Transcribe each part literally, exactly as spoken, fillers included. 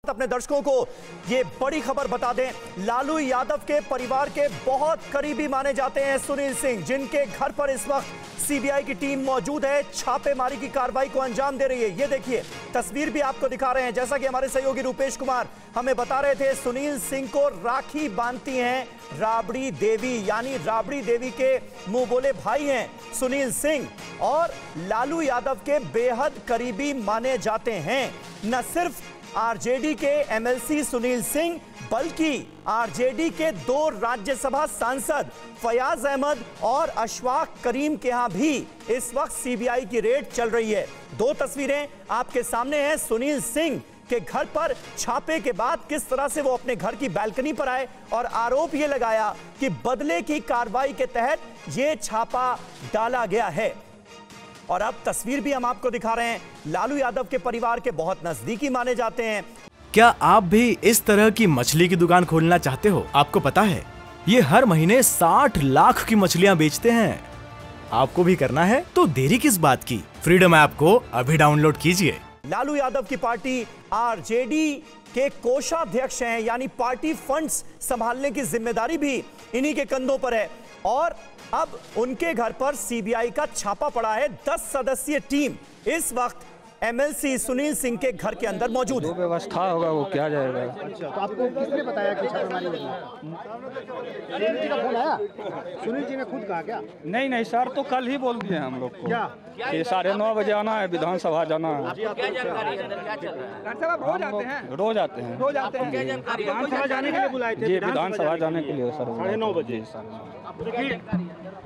अपने दर्शकों को ये बड़ी खबर बता दें, लालू यादव के परिवार के बहुत करीबी माने जाते हैं सुनील सिंह, जिनके घर पर इस वक्त सीबीआई की टीम मौजूद है, छापेमारी की कार्रवाई को अंजाम दे रही है। ये देखिए तस्वीर भी आपको दिखा रहे हैं। जैसा कि हमारे सहयोगी रूपेश कुमार हमें बता रहे थे, सुनील सिंह को राखी बांधती हैं राबड़ी देवी, यानी राबड़ी देवी के मुंह बोले भाई हैं सुनील सिंह और लालू यादव के बेहद करीबी माने जाते हैं। न सिर्फ आरजेडी के एमएलसी सुनील सिंह बल्कि आरजेडी के दो राज्यसभा सांसद फयाज अहमद और अशफाक करीम के यहां भी इस वक्त सीबीआई की रेड चल रही है। दो तस्वीरें आपके सामने हैं सुनील सिंह के घर पर छापे के बाद किस तरह से वो अपने घर की बालकनी पर आए और आरोप ये लगाया कि बदले की कार्रवाई के तहत ये छापा डाला गया है। और अब तस्वीर भी हम आपको दिखा रहे हैं, लालू यादव के परिवार के बहुत नजदीकी माने जाते हैं। क्या आप भी इस तरह की मछली की दुकान खोलना चाहते हो? आपको पता है ये हर महीने साठ लाख की मछलियां बेचते हैं। आपको भी करना है तो देरी किस बात की, फ्रीडम ऐप को अभी डाउनलोड कीजिए। लालू यादव की पार्टी आरजेडी के कोषाध्यक्ष हैं, यानी पार्टी फंड्स संभालने की जिम्मेदारी भी इन्हीं के कंधों पर है और अब उनके घर पर सीबीआई का छापा पड़ा है। दस सदस्यीय टीम इस वक्त एमएलसी सुनील सिंह के घर के अंदर मौजूद है। जो व्यवस्था होगा वो क्या जाएगा। अच्छा, तो आपको किसने बताया कि छापेमारी होगी? सुनील जी का फोन आया? सुनील जी ने खुद कहा क्या? नहीं नहीं सर, तो कल ही बोल दिए हम लोग को क्या कि साढ़े नौ बजे आना है, विधानसभा जाना है। क्या जानकारी है? अंदर क्या चल रहा है? रोज आते हैं रोज आते हैं रोज आते हैं। विधानसभा जाने के लिए बुलाए थे? जी विधानसभा जाने के लिए सर साढ़े नौ बजे सर।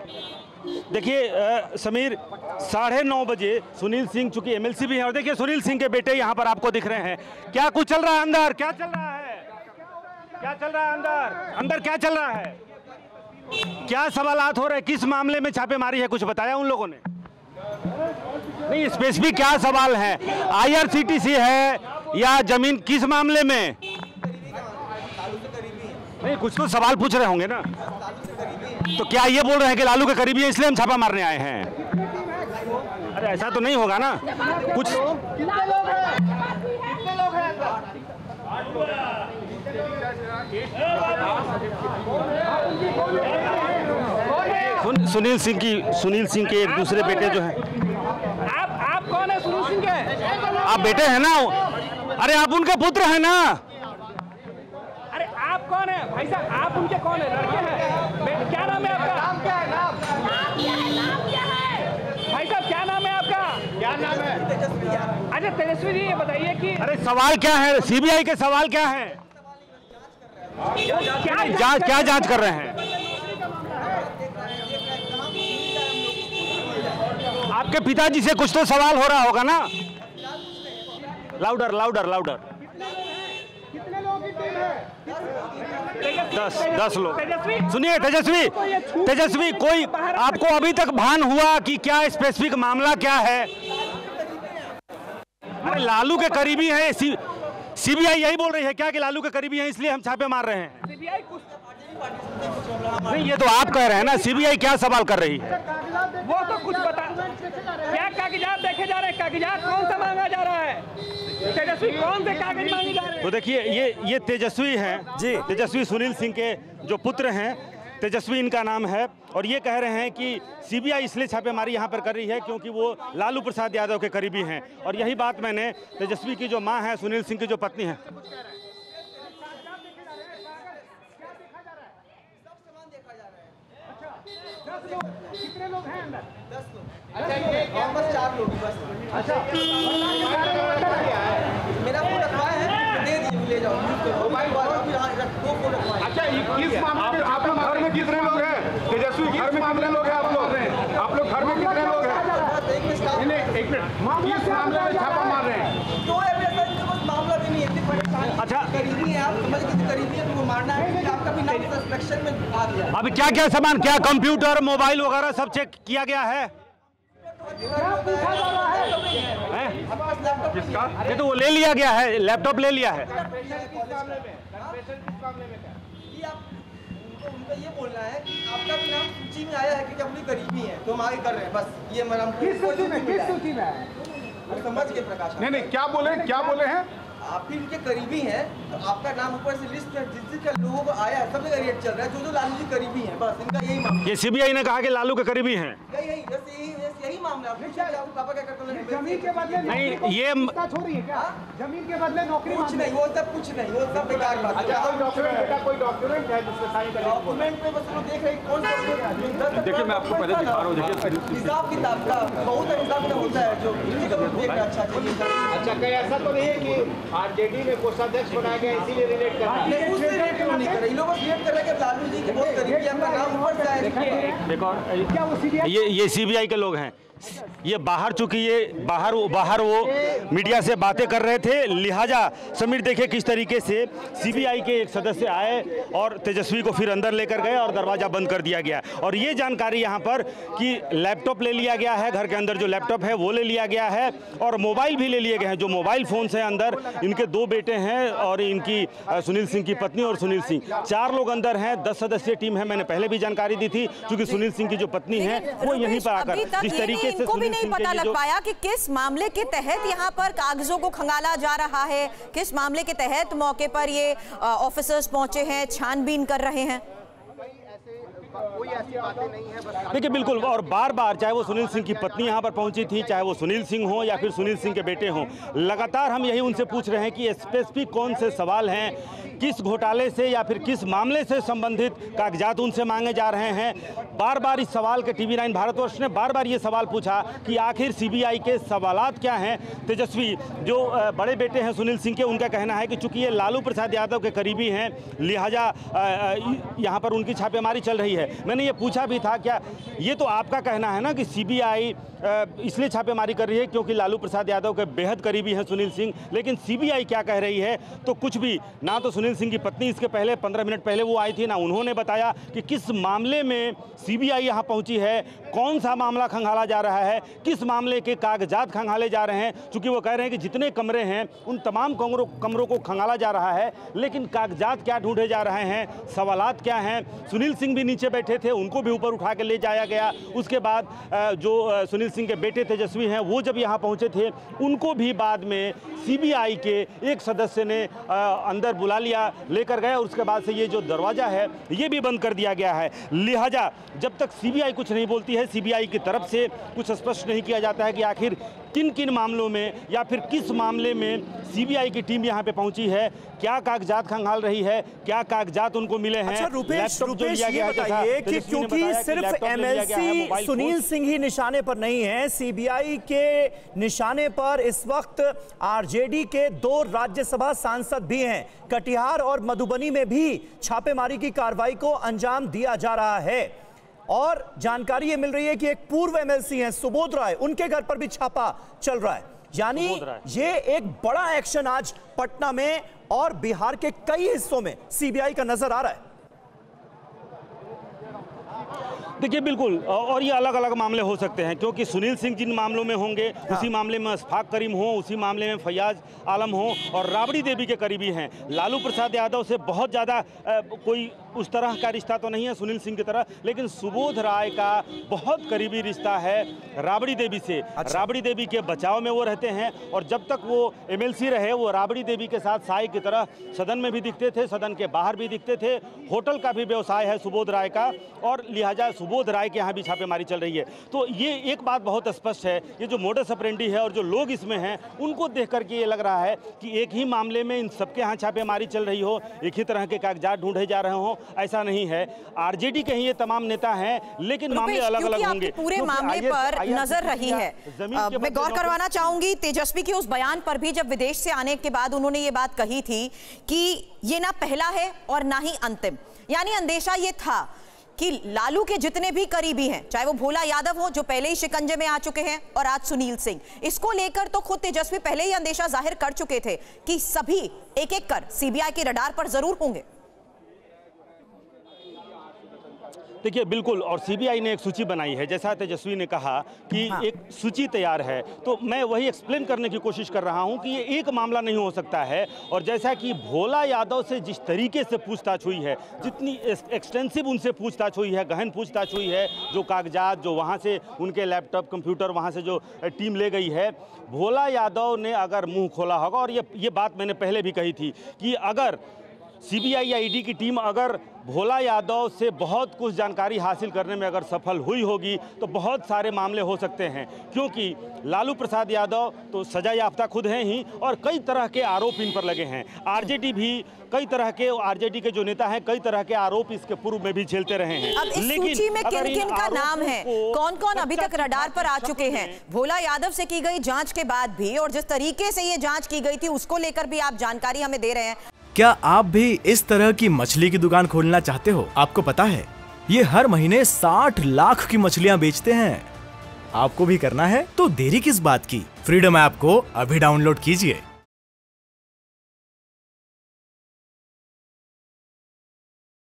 देखिए समीर, साढ़े नौ बजे सुनील सिंह चूंकि एमएलसी भी हैं और देखिए सुनील सिंह के बेटे यहाँ पर आपको दिख रहे हैं। क्या कुछ चल रहा है अंदर? क्या चल रहा है? क्या चल रहा है अंदर? अंदर क्या चल रहा है? क्या सवालात हो रहे हैं? किस मामले में छापेमारी है? कुछ बताया उन लोगों ने? नहीं, स्पेसिफिक क्या सवाल है? आईआरसीटीसी है या जमीन, किस मामले में? नहीं, कुछ तो सवाल पूछ रहे होंगे ना। तो क्या ये बोल रहे हैं कि लालू के करीबी है इसलिए हम छापा मारने आए हैं? अरे ऐसा तो नहीं होगा ना। कुछ सुन, सुनील सिंह की सुनील सिंह के एक दूसरे बेटे जो हैं। आप आप कौन है? सुनील सिंह के आप बेटे हैं ना? अरे आप उनके पुत्र हैं ना? अरे आप कौन है भाई साहब? आप उनके कौन है? लड़के हैं? क्या नाम है आपका? नाम क्या है? नाम नाम क्या है? नाम क्या है भाई साहब? क्या नाम है आपका? क्या नाम है? अच्छा तेजस्वी जी, ये बताइए कि अरे सवाल क्या है? सीबीआई के सवाल क्या है? क्या जांच क्या जांच कर रहे हैं? आपके पिताजी से कुछ तो सवाल हो रहा होगा ना? Louder louder louder. दस दस लोग। सुनिए तेजस्वी, तेजस्वी कोई आपको अभी तक भान हुआ कि क्या स्पेसिफिक मामला क्या है? अरे लालू के करीबी है, सी, सीबीआई यही बोल रही है क्या कि लालू के करीबी हैं इसलिए हम छापे मार रहे हैं? सीबीआई कुछ नहीं, ये तो आप कह रहे हैं ना। सीबीआई क्या सवाल कर रही है? वो तो कुछ बता, क्या कागजात देखे जा रहे हैं? कागजात कौन सा मांगा जा रहा है? तेजस्वी कौन से कागज मांगे जा रहे हैं? तो देखिए ये ये तेजस्वी हैं जी, तेजस्वी सुनील सिंह के जो पुत्र हैं, तेजस्वी इनका नाम है और ये कह रहे हैं कि सीबीआई इसलिए छापेमारी यहाँ पर कर रही है क्योंकि वो लालू प्रसाद यादव के करीबी हैं। और यही बात मैंने तेजस्वी की जो माँ है, सुनील सिंह की जो पत्नी है, कितने लोग हैं अंदर? दस लोग। अच्छा ये बस चार लोग बस। अच्छा मेरा फोन रखवाया है, दे दीजिए, ले जाओ। मोबाइल वाला भी दो फोन रखवाए। अच्छा किस मामले में आप लोग घर में कितने लोग हैं? तेजस्वी घर में कितने लोग हैं आप लोग? आप लोग घर में कितने लोग हैं? एक मिनट, किस मामले में छापा मार रहे हैं? क्यों है बेटा, इनके पास मामला भी नहीं है, इतनी परेशानी। अच्छा करीबी है, आप समझ के करीबी है तो वो मारना है। आपका भी नाम सस्पेक्शन में आ गया। अभी क्या क्या सामान, क्या कंप्यूटर मोबाइल वगैरह सब चेक किया गया है? किसका? ये तो वो ले लिया गया है, लैपटॉप ले लिया है। उनको ये बोलना है कि आपका भी नाम सूची में आया है क्योंकि अपनी करीबी है तो हम आगे कर रहे हैं। बस ये मेरा किस सूची में किस सूची में है? समझ के प्रकाश। नहीं नहीं, क्या बोले क्या बोले हैं? आप भी इनके करीबी हैं, तो आपका नाम ऊपर से लिस्ट में जिस जिस लोगों को आया है सब जगह रेट चल रहा है, जो जो लालू जी करीबी हैं, बस इनका यही मामला। ये सीबीआई ने कहा कि लालू के करीबी हैं। यही यही बस यही यही मामला है। आपके पापा क्या करते हैं? जमीन के बदले नहीं, ये छोड़िए क्या, जमीन के बदले नौकरी कुछ नहीं, वो सब कुछ नहीं, वो सब बेकार बात है। कोई डॉक्यूमेंट है जिसमें साइन करें? डॉक्यूमेंट में बस वो देख रहे हैं कौन सा। देखिए मैं आपको पहले दिखा रहा हूँ, देखिए हिसाब किताब का बहुत हिसाब किताब होता है जो देख रहे। अच्छा अच्छा, कहीं ऐसा तो नहीं है कि आरजेडी में कोषाध्यक्ष बनाया गया इसीलिए रिलेट कर रहा है? नहीं, उससे रिलेट क्यों नहीं कर रहे? इन लोगों को रिलेट कर रहे हैं कि लालू जी के बहुत करीबी, आपका नाम ऊपर से आया। देखो ये ये सीबीआई के लोग हैं, ये बाहर चूंकि ये बाहर बाहर वो मीडिया से बातें कर रहे थे, लिहाजा समीर देखिए किस तरीके से सीबीआई के एक सदस्य आए और तेजस्वी को फिर अंदर लेकर गए और दरवाजा बंद कर दिया गया। और ये जानकारी यहाँ पर कि लैपटॉप ले लिया गया है, घर के अंदर जो लैपटॉप है वो ले लिया गया है और मोबाइल भी ले लिए गए हैं। जो मोबाइल फोन्स हैं अंदर, इनके दो बेटे हैं और इनकी सुनील सिंह की पत्नी और सुनील सिंह, चार लोग अंदर हैं। दस सदस्यीय टीम है, मैंने पहले भी जानकारी दी थी, क्योंकि सुनील सिंह की जो पत्नी है वो यहीं पर आकर जिस तरीके इनको भी नहीं पता लग पाया कि किस मामले के तहत यहाँ पर कागजों को खंगाला जा रहा है, किस मामले के तहत मौके पर ये ऑफिसर्स पहुंचे हैं, छानबीन कर रहे हैं। कोई ऐसी बातें नहीं है। देखिए बिल्कुल, और बार बार चाहे वो सुनील सिंह की पत्नी यहाँ पर पहुंची थी, चाहे वो सुनील सिंह हो या फिर सुनील सिंह के बेटे हों, लगातार हम यही उनसे पूछ रहे हैं कि स्पेसिफिक कौन से सवाल हैं, किस घोटाले से या फिर किस मामले से संबंधित कागजात उनसे मांगे जा रहे हैं। बार बार इस सवाल के टीवी नाइन भारतवर्ष ने बार बार ये सवाल पूछा कि आखिर सीबीआई के सवालात क्या हैं। तेजस्वी जो बड़े बेटे हैं सुनील सिंह के, उनका कहना है कि चूंकि ये लालू प्रसाद यादव के करीबी हैं, लिहाजा यहाँ पर उनकी छापेमारी चल रही है। मैंने ये पूछा भी था, क्या ये तो आपका कहना है ना कि सीबीआई इसलिए छापेमारी कर रही है क्योंकि लालू प्रसाद यादव के बेहद करीबी हैं सुनील सिंह, लेकिन सीबीआई क्या कह रही है? तो कुछ भी ना। तो सुनील सिंह की पत्नी इसके पहले पंद्रह मिनट पहले वो आई थी ना, उन्होंने बताया कि किस मामले में सीबीआई यहाँ पहुंची है, कौन सा मामला खंगाला जा रहा है, किस मामले के कागजात खंगाले जा रहे हैं। चूंकि वो कह रहे हैं कि जितने कमरे हैं उन तमाम कमरों कमरों को खंगाला जा रहा है, लेकिन कागजात क्या ढूंढे जा रहे हैं, सवालात क्या हैं। सुनील सिंह भी नीचे बैठे थे, उनको भी ऊपर उठा के ले जाया गया। उसके बाद जो सुनील सिंह के बेटे तेजस्वी हैं, वो जब यहाँ पहुँचे थे, उनको भी बाद में सीबीआई के एक सदस्य ने अंदर बुला लिया, लेकर गए और उसके बाद से ये जो दरवाज़ा है ये भी बंद कर दिया गया है। लिहाजा जब तक सीबीआई कुछ नहीं बोलती है, सीबीआई की तरफ से कुछ स्पष्ट नहीं किया जाता है कि आखिर किन किन मामलों में या फिर किस मामले में सीबीआई की टीम यहाँ पे पहुंची है, क्या कागजात खंगाल रही है, क्या कागजात उनको मिले हैं। अच्छा रुपेश, रुपेश ये बताइए कि क्योंकि सिर्फ एमएलसी सुनील सिंह ही निशाने पर नहीं है, सीबीआई के निशाने पर इस वक्त आरजेडी के दो राज्यसभा सांसद भी हैं। कटिहार और मधुबनी में भी छापेमारी की कार्रवाई को अंजाम दिया जा रहा है और जानकारी ये मिल रही है कि एक पूर्व एमएलसी हैं सुबोध राय, उनके घर पर भी छापा चल रहा है। यानी ये एक बड़ा एक्शन आज पटना में और बिहार के कई हिस्सों में सीबीआई का नजर आ रहा है। देखिए बिल्कुल, और ये अलग अलग मामले हो सकते हैं, क्योंकि सुनील सिंह जिन मामलों में होंगे, हाँ। उसी मामले में अशफाक करीम हो, उसी मामले में फैयाज आलम हो और राबड़ी देवी के करीबी हैं। लालू प्रसाद यादव से बहुत ज़्यादा कोई उस तरह का रिश्ता तो नहीं है सुनील सिंह की तरह, लेकिन सुबोध राय का बहुत करीबी रिश्ता है राबड़ी देवी से। अच्छा। राबड़ी देवी के बचाव में वो रहते हैं और जब तक वो एमएलसी रहे वो राबड़ी देवी के साथ साई की तरह सदन में भी दिखते थे, सदन के बाहर भी दिखते थे। होटल का भी व्यवसाय है सुबोध राय का और लिहाजा सुबोध राय के यहाँ भी छापेमारी चल रही है। तो ये एक बात बहुत स्पष्ट है, ये जो मोडस ऑपरेंडी है और जो लोग इसमें हैं उनको देख करके ये लग रहा है कि एक ही मामले में इन सबके यहाँ छापेमारी चल रही हो, एक ही तरह के कागजात ढूंढे जा रहे हों, ऐसा नहीं है। आरजेडी के ही ये तमाम नेता हैं, लेकिन मामले अलग अलग होंगे। पूरे मामले पर नजर रही है। मैं गौर करवाना चाहूंगी तेजस्वी के उस बयान पर भी, जब विदेश से आने के बाद उन्होंने ये बात कही थी कि ये ना पहला है और ना ही अंतिम। यानी अंदेशा ये था कि लालू के जितने भी करीबी हैं, चाहे वो भोला यादव हो जो पहले ही शिकंजे में आ चुके हैं और आज सुनील सिंह, इसको लेकर तो खुद तेजस्वी पहले ही अंदेशा जाहिर कर चुके थे कि सभी एक एक कर सीबीआई के रडार पर जरूर होंगे। देखिए बिल्कुल, और सीबीआई ने एक सूची बनाई है, जैसा तेजस्वी ने कहा कि हाँ। एक सूची तैयार है, तो मैं वही एक्सप्लेन करने की कोशिश कर रहा हूं कि ये एक मामला नहीं हो सकता है। और जैसा कि भोला यादव से जिस तरीके से पूछताछ हुई है, जितनी एक्सटेंसिव उनसे पूछताछ हुई है, गहन पूछताछ हुई है, जो कागजात जो वहां से उनके लैपटॉप कंप्यूटर वहां से जो टीम ले गई है, भोला यादव ने अगर मुंह खोला होगा, और ये ये बात मैंने पहले भी कही थी कि अगर सीबीआई या ईडी की टीम अगर भोला यादव से बहुत कुछ जानकारी हासिल करने में अगर सफल हुई होगी तो बहुत सारे मामले हो सकते हैं, क्योंकि लालू प्रसाद यादव तो सजा याफ्ता खुद हैं ही, और कई तरह के आरोप इन पर लगे हैं। आरजेडी भी कई तरह के आरजेडी के जो नेता हैं कई तरह के आरोप इसके पूर्व में भी झेलते रहे हैं। अब इस सूची में किन किन का नाम है, कौन कौन अभी तक रडार पर आ चुके हैं? भोला यादव से की गई जांच के बाद भी, और जिस तरीके से ये जांच की गई थी उसको लेकर भी आप जानकारी हमें दे रहे हैं। क्या आप भी इस तरह की मछली की दुकान खोलना चाहते हो? आपको पता है ये हर महीने साठ लाख की मछलियां बेचते हैं। आपको भी करना है तो देरी किस बात की? फ्रीडम ऐप को अभी डाउनलोड कीजिए।